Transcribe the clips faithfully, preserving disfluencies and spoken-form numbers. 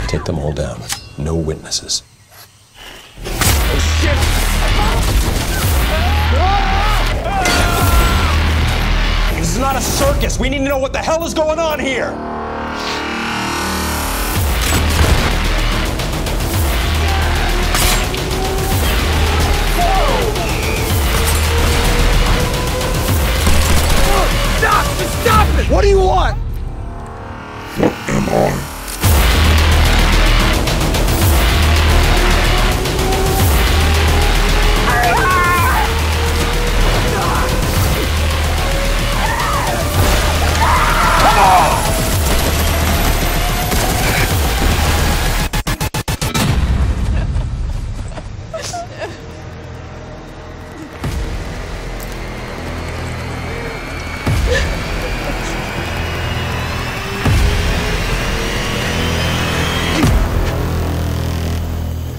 take them all down. No witnesses. Oh, shit! This is not a circus. We need to know what the hell is going on here. Stop! Just stop it! What do you want? What am I?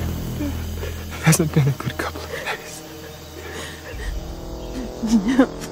Hasn't been a good couple of days. No.